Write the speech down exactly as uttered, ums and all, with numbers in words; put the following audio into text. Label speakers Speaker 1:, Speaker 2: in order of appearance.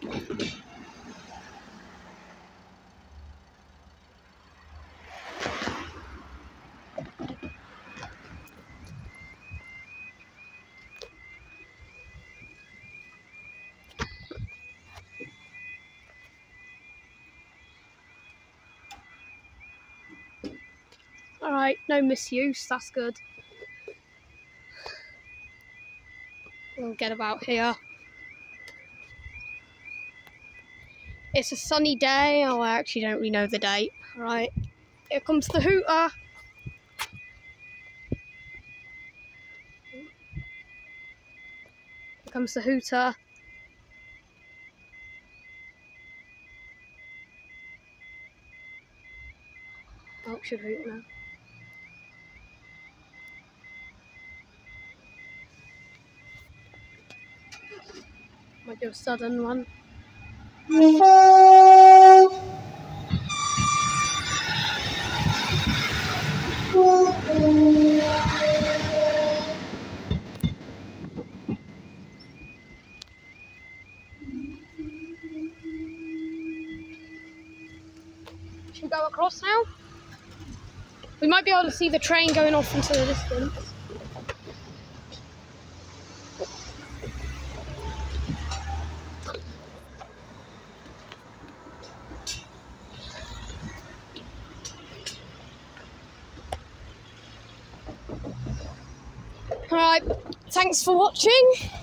Speaker 1: Alright, no misuse, that's good. We'll get about here. It's a sunny day. Oh, I actually don't really know the date. Alright, here comes the hooter. Here comes the hooter. Oh, it should hoot now. Might do a sudden one. Should we go across now? We might be able to see the train going off into the distance. Alright, thanks for watching.